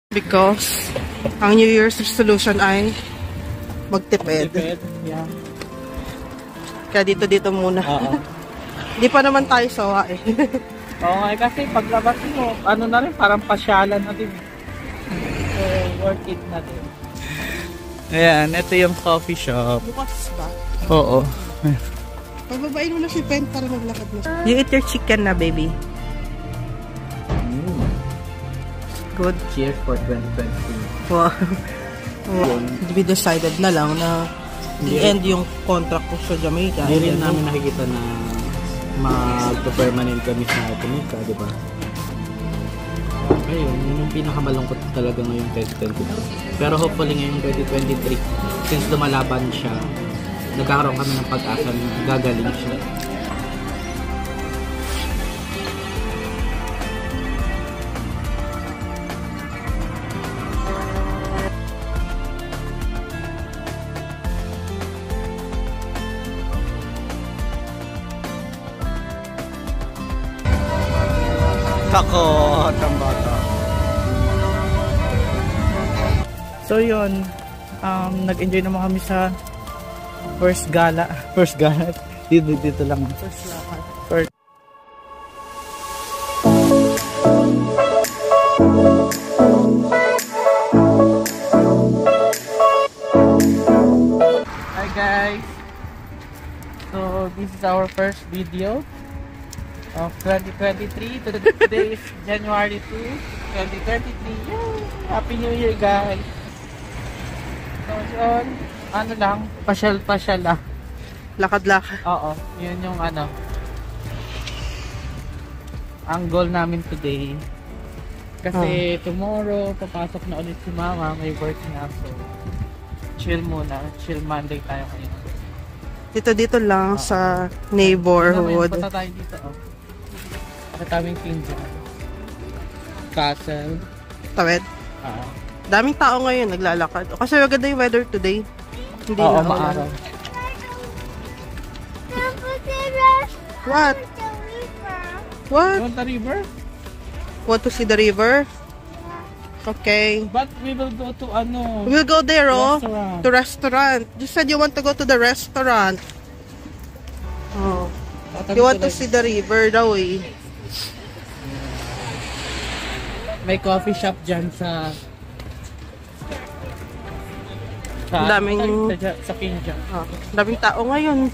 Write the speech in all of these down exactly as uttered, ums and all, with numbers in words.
Because ang New Year's resolution ay magtipid. Magtipid, yeah. Kaya dito-dito muna. Oo. Di pa naman tayo sawa eh. Oo nga, kasi paglabas mo, ano na rin, parang pasyalan na din. So, worth it na din. Ayan, ito yung coffee shop. Bukas ba? Oo. Pababain mo na si Pen para maglakad na. You eat your chicken na, baby. Mm. Good. Cheers for twenty twenty. Wow. Wow. We decided na lang na i-end yung contract ko sa Jamaica. Hindi rin namin nakikita na mag-permanent kami sa Jamaica, di ba? Ayun, yun yung pinakamalungkot talaga ngayong twenty twenty-two. Pero hopefully ngayong twenty twenty-three, since lumalaban siya, nagkakaroon kami ng pag-asa na gagaling siya. Takot ang bata. So yun, um, nag-enjoy naman kami sa first gala. First gala. Dito, dito lang. First lakad. First. Hi guys. So this is our first video of twenty twenty-three. Today is January second, twenty twenty-three. Yay! Happy New Year guys. So yun, ano lang, pasyal-pasyal lang. Lakad-lakad. Oo, yun yung ano. Ang goal namin today. Kasi oh. Tomorrow, papasok na ulit si Mama. May work na. So, chill muna. Chill Monday tayo ngayon. Dito-dito lang oh. sa neighborhood. Punta tayo dito. Oh. Mataming Kinja. Castle. Tawid? Oo. Daming tao ngayon naglalakad. Kasi maganda yung weather today. Hindi Oo, na maaraw. What? What? You want the river? Want to see the river? Okay. But we will go to ano? We'll go there, oh. Restaurant. To restaurant. You said you want to go to the restaurant. Oh. You want to see the river daw eh. May coffee shop dyan sa sa daming sa, sa Kinja. Oh, daming tao ngayon.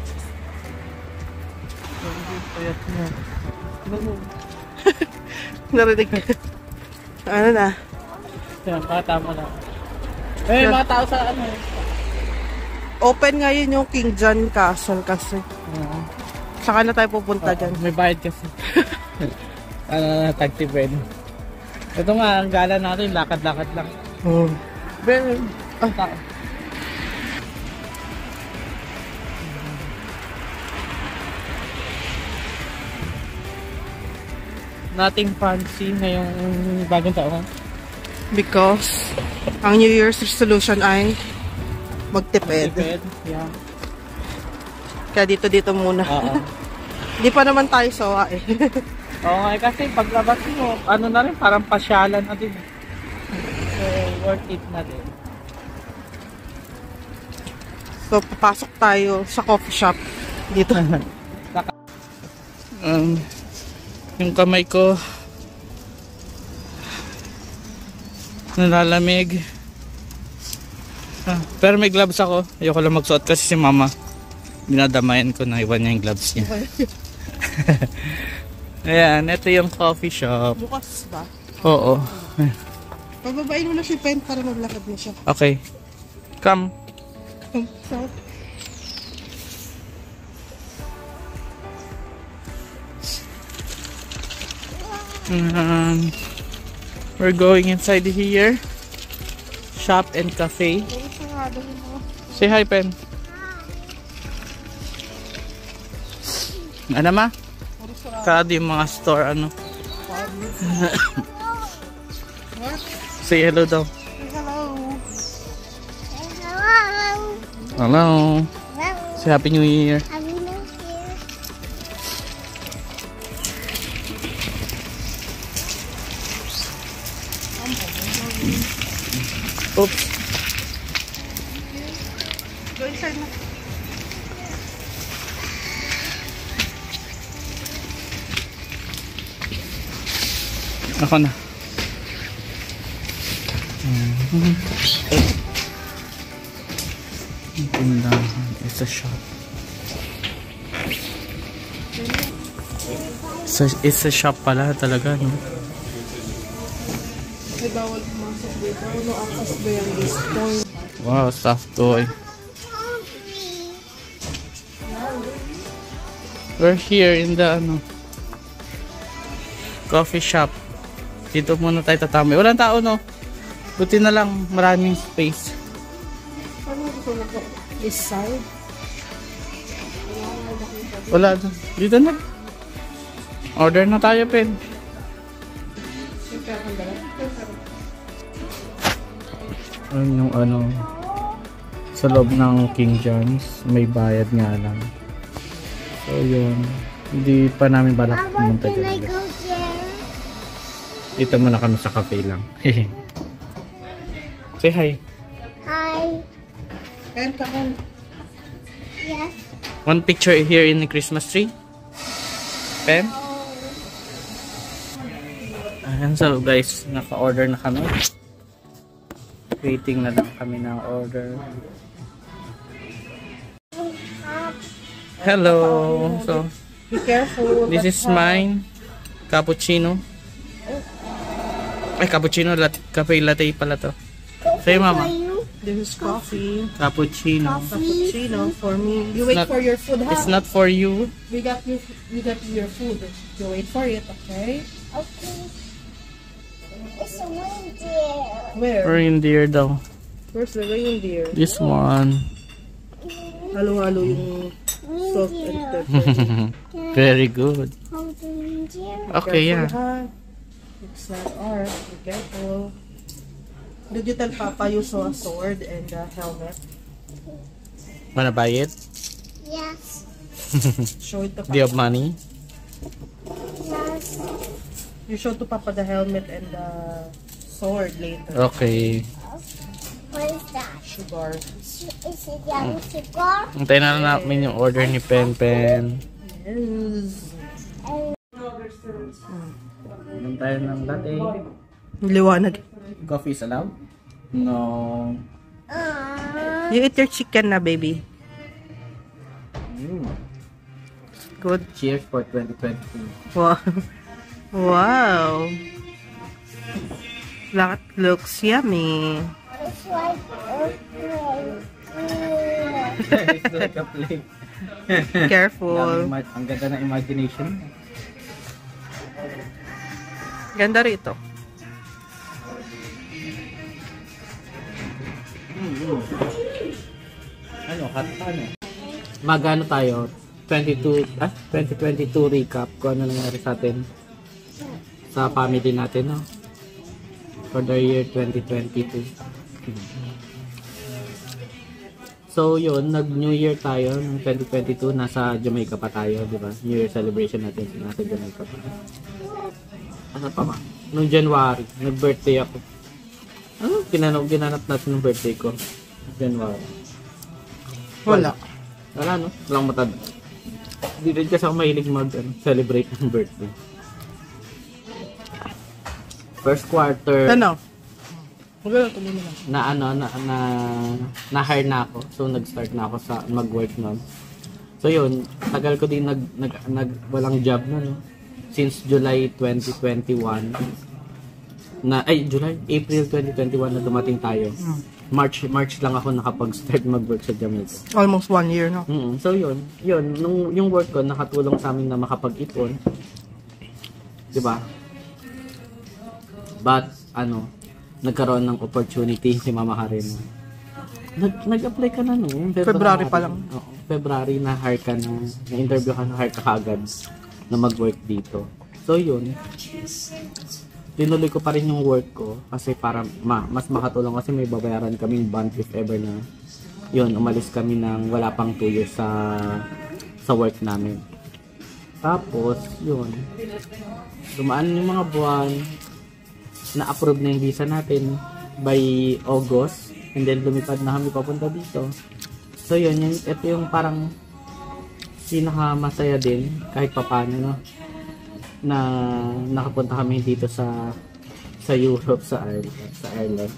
Narinig ko. Ano na? Yan, tama na. Eh, mga tao sa ano eh. Open ngayon yung King John Castle kasi. Uh, Saka na tayo pupunta uh, dyan. May bayad kasi. Ano na, tagtipid. Ito nga, ang gala natin, lakad-lakad lang. Hmm. Pero, ah, tao. Nothing fancy ngayong bagong taon. Because ang New Year's resolution ay magtipid. Magtipid, yeah. Kaya dito-dito muna. Oo. Di pa naman tayo sawa eh. Oo nga, kasi paglabas mo, ano na rin, parang pasyalan na din. So, worth it na din. So, papasok tayo sa coffee shop dito. um, yung kamay ko nalalamig. Ah, pero may gloves ako. Ayoko lang magsuot kasi si Mama dinadamayan ko na iwan niya yung gloves niya. Ayan, ito yung coffee shop. Bukas ba? Oo. Pababain mo na si Pen para maglakad na siya. Okay. Come. So, Um, we're going inside here. Shop and cafe. Say hi, Pen. Ano ma? Kada yung mga store, ano? Say hello daw. hello. Hello. Say Happy New Year. Happy New Year. Oops. Go inside na. Ako na. Tindahan. It's a shop. It's a, it's a shop pala talaga, no? May bawal pumasok dito. No access ba yung this point? Wow, soft toy. We're here in the ano, coffee shop. Dito muna tayo tatambay. Walang tao, no? Buti na lang maraming space. Ano gusto na po? This side? Wala doon. Dito na. Order na tayo, Pen. Ayun yung ano, sa loob ng King John's, may bayad nga lang. So yun, hindi pa namin balak pumunta dyan. Dito muna kami sa cafe lang. Say hi. Hi. Pen, come on. Yes. One picture here in the Christmas tree. Pen? Ayan, so guys, naka-order na kami. Waiting na lang kami ng order. Hello. So, Be careful. this is mine. Cappuccino. Ay, cappuccino. Lat cafe latte pala to. Say, mama. This is coffee. Cappuccino. Cappuccino for me. You wait not- for your food, huh? It's not for you. We got you. We got your food. You wait for it, okay? Okay. It's a reindeer. Where? Reindeer daw. Where's the reindeer? This one. Halo-halo yung salt and Reindeer. pepper. Very good. Hold the reindeer. Okay, yeah. Careful, ha? It's not ours. Be careful. Did you tell Papa you saw a sword and a helmet? Wanna buy it? Yes. Show it to Do you have Papa. money? Yes. You show to Papa the helmet and the sword later. Okay. What is that? Sugar. Is it young cigar? Antayin na lang namin yung order ni Pen Pen. Yes. Inom tayo ng latte. Liwanag. Coffee is allowed? No. Uh, You eat your chicken na, baby. Mm. Good. Cheers for twenty twenty-two. Wow. Wow. That looks yummy. it's like earthquake. It's like a plate. Careful. Ang ganda ng imagination. Ganda rito. Ano, kat ano? Magano tayo? twenty-two, ah, twenty twenty-two recap kung ano nangyari sa atin sa family natin, no? For the year twenty twenty-two. So, yun, nag-New Year tayo ng twenty twenty-two. Nasa Jamaica pa tayo, di ba? New Year celebration natin. Nasa Jamaica pa. Ano pa ba? Noong January, nag-birthday ako. Ano? Ginanap, ginanap natin ng birthday ko. January. Wala. Wala, no? Walang matanda. Hindi rin kasi ako mahilig mag ano, celebrate ng birthday. First quarter Ano? Maganda tuloy na lang. na ano na na na-hire na ako. So nag-start na ako sa mag-work noon. So yun, tagal ko din nag, nag, nag walang job na, no. Since July twenty twenty-one na ay July April twenty twenty-one na dumating tayo. March March lang ako nakapag-start mag-work sa Jamaica. Almost one year, no? Mm, so yun, yun, nung yung work ko nakatulong sa amin na makapag-ipon. 'Di ba? But ano, nagkaroon ng opportunity si Mama Karen. Nag nag-apply ka na no, February pa lang. Oo, February na hire ka na, na-interview ka na hire ka kaagad na mag-work dito. So yun, tinuloy ko pa rin yung work ko kasi para ma mas makatulong kasi may babayaran kaming bond if ever na yun, umalis kami ng wala pang two years sa sa work namin. Tapos, yun, dumaan yung mga buwan, na-approve na yung visa natin, by August. And then lumipad na kami papunta dito. So yun, yun ito yung parang pinakamasaya din kahit papano, no, na nakapunta kami dito sa sa Europe, sa Ireland, sa Ireland.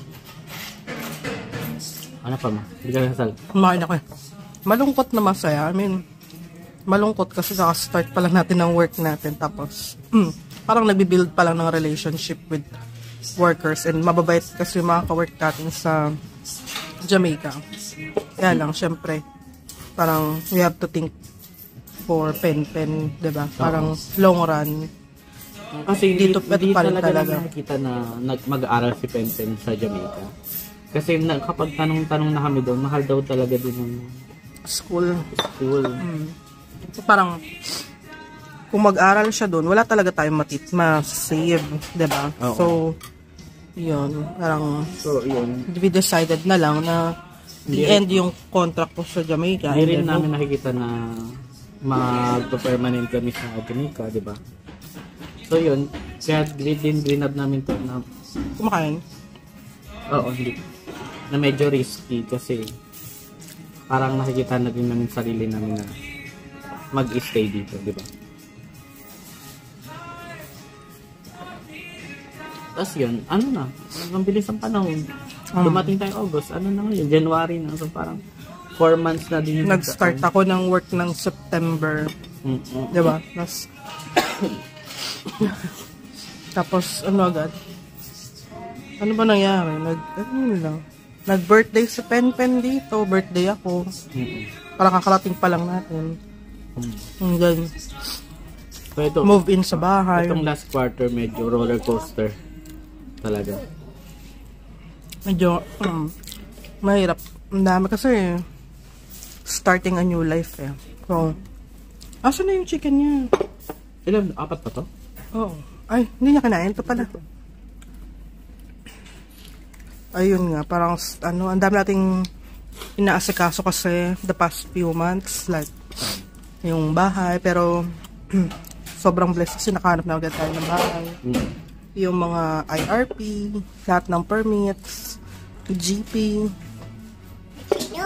Ano pa ma? Hindi ka nasal. Kumain ako eh. Malungkot na masaya. I mean, malungkot kasi kaka-start pa lang natin ng work natin. Tapos, mm, parang nagbibuild pa lang ng relationship with workers. And mababait kasi yung mga ka-work natin sa Jamaica. Kaya lang, syempre, parang we have to think for pen-pen, diba? Parang long run. Kasi hindi, Dito, hindi pa rin talaga, talaga. nakikita na nag mag-aaral si Penpen sa Jamaica. Kasi na, kapag tanong-tanong na kami doon, mahal daw talaga din ng School. school. Mm. So, parang, kung mag-aral siya doon, wala talaga tayong matit, ma-save, diba? Oo. So, yun, parang, So, yun. we decided na lang na Hindi- i-end yung contract ko sa Jamaica. Hindi And rin then, namin nakikita na mag-permanent kami sa Jamaica, di ba? So, yun. Kaya green din, green up namin to na, kumakain. oo, hindi. Na medyo risky kasi parang nakikita na din namin sarili namin na mag-stay dito, di ba? Tapos yun, ano na, ang bilis ang panahon. Um, Dumating tayo August, ano na ngayon, January na. So parang four months na din yung Nag-start ako ng work ng September. Mm, mm. Diba? Tapos, tapos ano agad? Ano ba nangyari? Nag, ano lang? Nag-birthday si Pen-Pen dito. Birthday ako. Mm, Parang kakarating pa lang natin. mm. And then, So ito, move in sa bahay. itong last quarter medyo roller coaster talaga. Medyo, um, mahirap. Ang dami kasi, starting a new life eh. So, asan na yung chicken niya? Ilan? Apat pa to? Oo. Ay, hindi niya kinain. Ito pala. Ayun nga, parang, ano, ang dami nating inaasikaso kasi the past few months, like, yung bahay, pero, sobrang blessed kasi nakahanap na agad tayo ng bahay. Mm. Yung mga I R P, lahat ng permits, G P, No,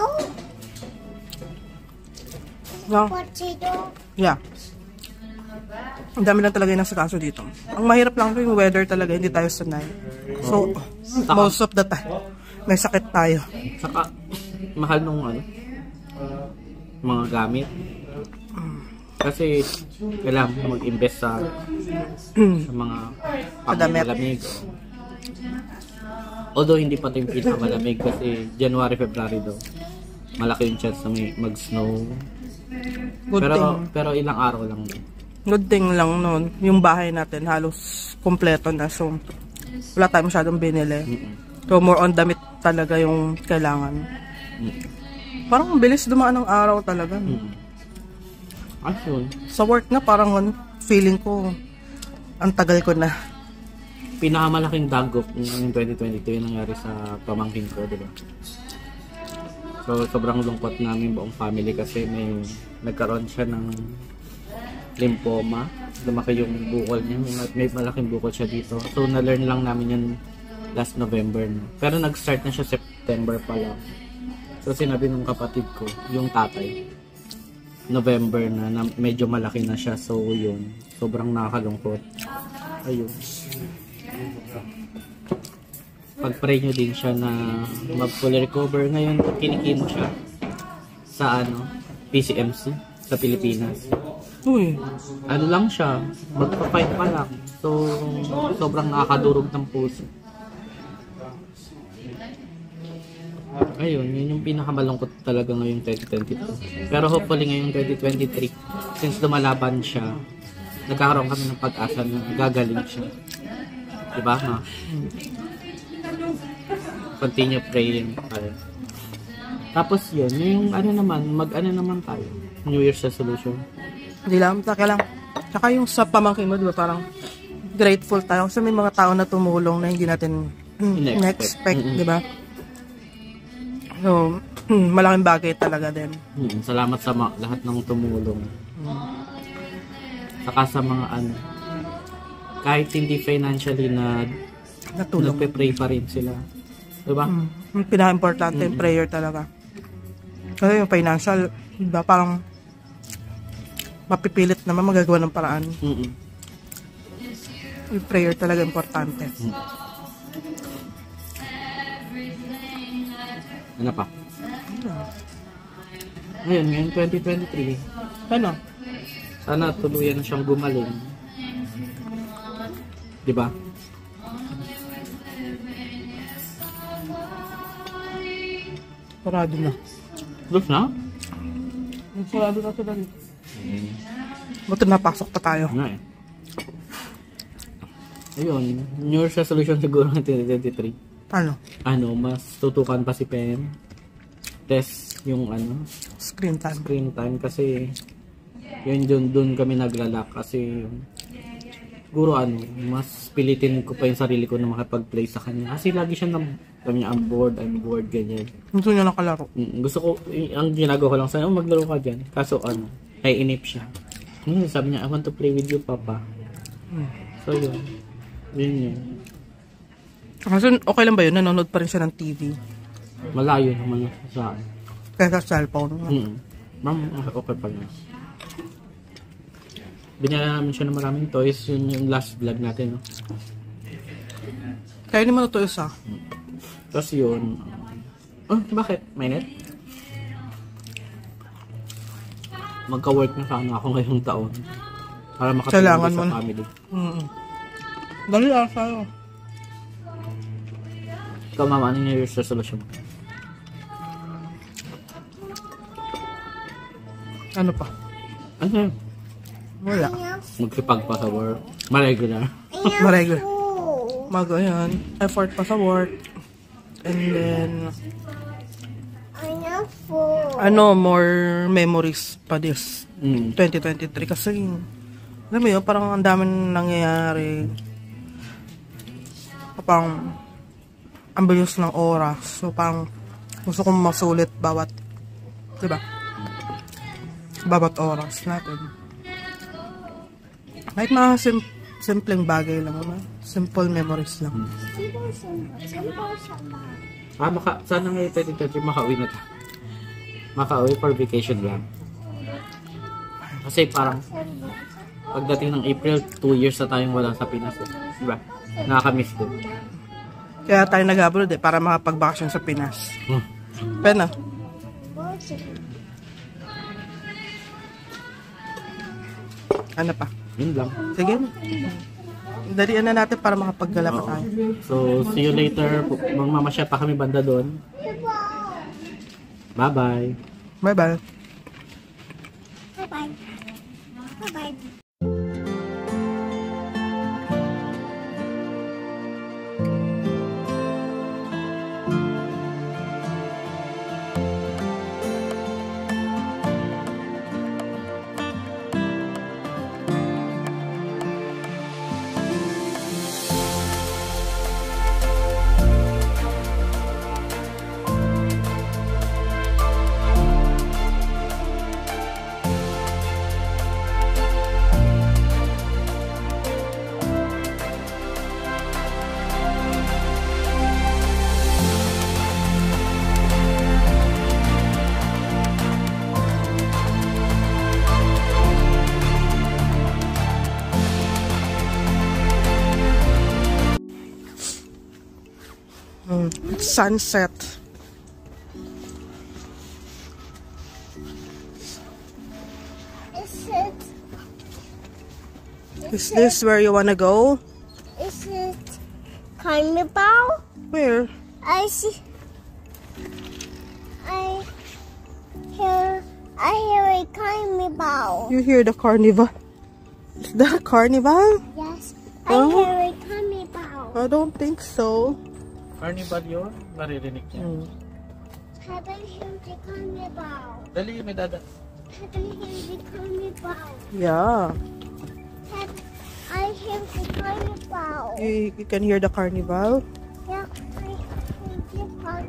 no? potato. Yeah. Ang dami lang talaga yung nasa kaso dito. Ang mahirap lang yung weather talaga, hindi tayo sanay. So, most of the time, may sakit tayo. Saka, mahal nung ano, mga gamit. Kasi, kailangan mo mag-invest sa, sa mga Sa damit. pang-malamig. Although, hindi pa ito yung pinakamalamig kasi January, February daw. Malaki yung chance na may mag-snow. Good Pero, thing. pero ilang araw lang. Good thing lang nun. Yung bahay natin halos kompleto na. So, wala tayong masyadong binili. Mm-mm. So, more on damit talaga yung kailangan. Mm. Parang ang bilis dumaan ng araw talaga. Mm. Ayun. Sa work na parang ano, feeling ko ang tagal ko na. Pinakamalaking dagok ng twenty twenty-two yung nangyari sa pamangkin ko, di ba? So, sobrang lungkot namin buong family kasi may nagkaroon siya ng lymphoma. Lumaki yung bukol niya. May, may malaking bukol siya dito. So, na-learn lang namin yun last November. No? Pero nag-start na siya September pa lang. So, sinabi ng kapatid ko, yung tatay, November na, na medyo malaki na siya. So, yun. Sobrang nakakalungkot. Ayun. Pag-pray nyo din siya na mag-full recover. Ngayon, kinikimo siya sa ano, P C M C sa Pilipinas. Uy, Ano lang siya, magpa-fight pa lang. So, sobrang nakakadurog ng puso. Ayun, yun yung pinakamalungkot talaga ngayong twenty twenty-two. Pero hopefully ngayong twenty twenty-three, since lumalaban siya, nagkakaroon kami ng pag-asa na gagaling siya. Diba, ma? Continue praying tayo. Tapos yun, yung ano naman, mag-ano naman tayo. New Year's resolution. hindi lang, taka lang. Tsaka yung sa pamangkin mo, di ba, parang grateful tayo kasi may mga tao na tumulong na hindi natin mm, In-expect. na-expect, Mm-mm. di ba? So, mm, malaking bagay talaga din. Hmm, salamat sa ma- lahat ng tumulong. Saka sa mga ano, kahit hindi financially na Natulong. Nagpe-pray pa rin sila. Diba? Mm. Yung pinaka-importante yung prayer talaga. Kasi yung financial, diba, parang mapipilit naman magagawa ng paraan. Mm-mm. Yung prayer talaga importante. Mm. Ano pa? Ngayon, ngayon twenty twenty-three. Ano? Sana tuluyan na siyang gumaling. Diba? Sarado na. Looks na? Sarado na sila dito. Buti napasok pa tayo. Ano eh. Ayun, New Year's resolution siguro ng twenty twenty-three. Ano? Ano, mas tutukan pa si Pen. Test yung ano, Screen time. screen time kasi yun dun, dun kami naglalak kasi siguro ano, mas pilitin ko pa yung sarili ko na makapag-play sa kanya kasi lagi siya nang sabi niya, I'm bored, I'm bored, ganyan. Gusto niya nakalaro. Mm, gusto ko, y- ang ginagawa ko lang sa oh, maglaro ka dyan. Kaso ano, naiinip siya. Hmm, sabi niya, I want to play with you, Papa. Hmm. So yun, yun yun. Kasi okay lang ba yun? Nanonood pa rin siya ng T V. Malayo naman sa akin. Kaya sa cellphone. Mm. Ma'am, okay pa na. Binala namin siya ng maraming toys. Yun yung last vlog natin, no? Kaya hindi mo na ito isa. Tapos yun. Oh, bakit? May net? Magka-work na sana ako ngayong taon. Para makatulong Kailangan sa mo na. family. Mm-hmm. Dali lang sa'yo. Ikaw, mama, ano yung New Year's resolution? Ano pa? Ano yun? Wala. Magsipag pa sa work. Maregular. Maregla. Mag, ayan, effort pa sa work. And then, ano, more memories pa this Mm. twenty twenty-three. Kasi, alam mo yun, parang ang dami nangyayari. Parang, ang bilis ng oras. So, parang, gusto kong masulit bawat, diba? Bawat oras natin. Kahit mga sim simpleng bagay lang naman. Simple memories lang. Ah, maka, sana ngayon twenty twenty makauwi na ta. Makauwi for vacation lang. Kasi parang pagdating ng April, two years na tayong wala sa Pinas. Eh. Diba? Nakakamiss din. Kaya tayo nag-abroad eh, para makapag-vacation sa Pinas. Hmm. Pena. Ano pa? Yun lang. Sige. Dalian na natin para makapaggala pa tayo. So, see you later. Magmamasya pa kami banda doon. Bye-bye. Bye-bye. Bye-bye. Bye-bye. Mm. Sunset. Is it? Is this where you wanna go? Is it carnival? Where? I see. I hear. I hear a carnival. You hear the carnival? Is that a carnival? Yes. I Oh. hear a carnival. I don't think so. Carnival yun? Naririnig niya. Mm. Haven't heard the carnival. Dali, may dada. Haven't heard the carnival. Yeah. Have I hear the carnival? You, you can hear the carnival. Yeah, I hear the carnival.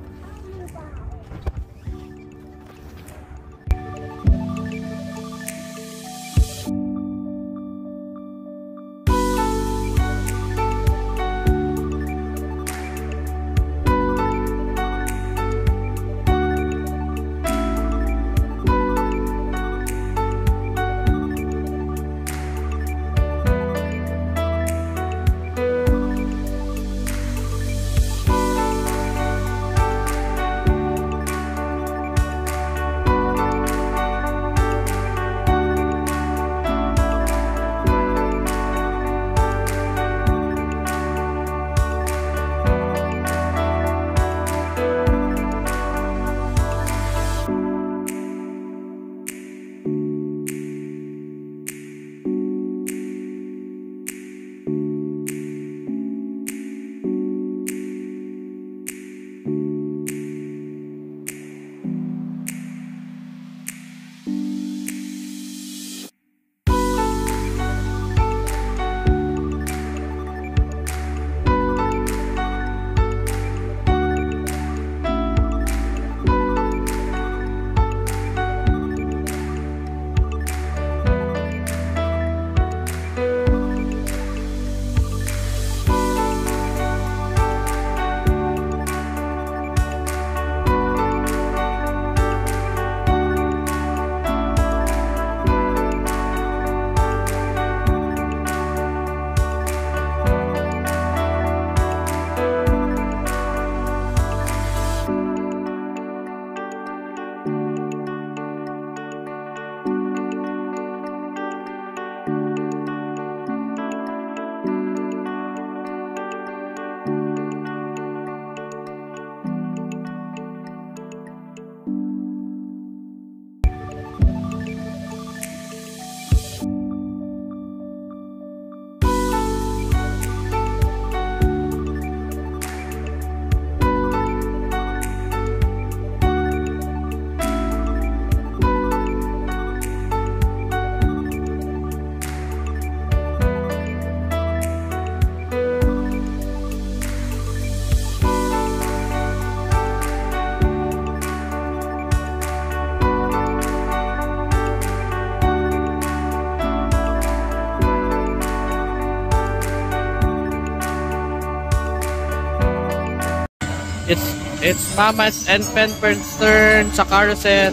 It's it's Mama's and Penpern's turn sa carousel.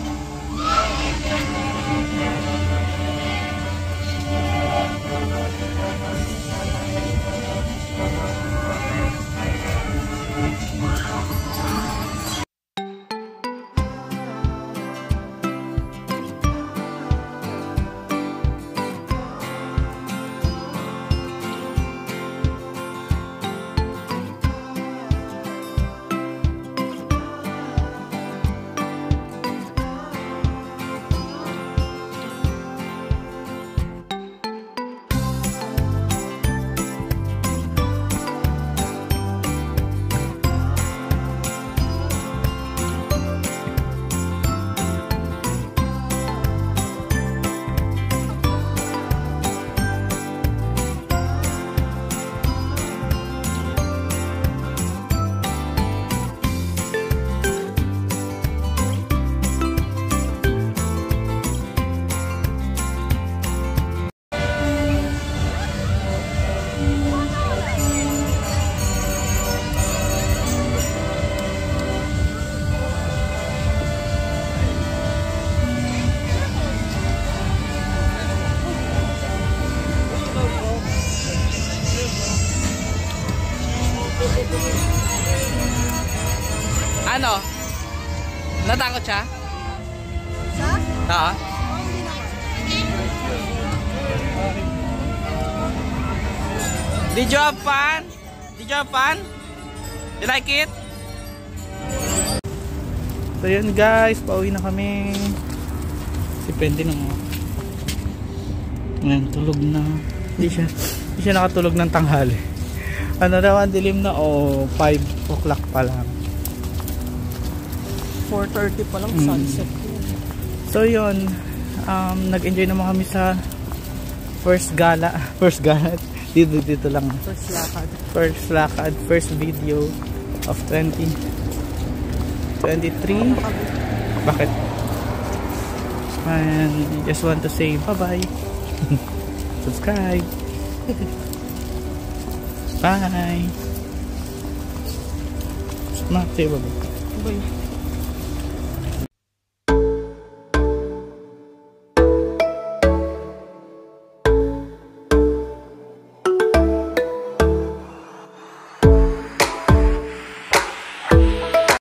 Ano? Natakot siya? Siya? Oo. Oh, hindi naman. Did you have fun? Did you have fun? You like it? So yun guys, pauwi na kami. Si Pende na mo. Ngayon, tulog na. Hindi siya, hindi siya nakatulog ng tanghali. Ano daw, ang dilim na o oh, five o'clock pa lang. four thirty pa lang Mm. sunset. So yun, um, nag-enjoy naman kami sa first gala. First gala. Dito, dito lang. First lakad. First lakad, first video of twenty twenty-three. Bakit? And just want to say bye-bye. Subscribe. Bye. Not say bye-bye. Bye.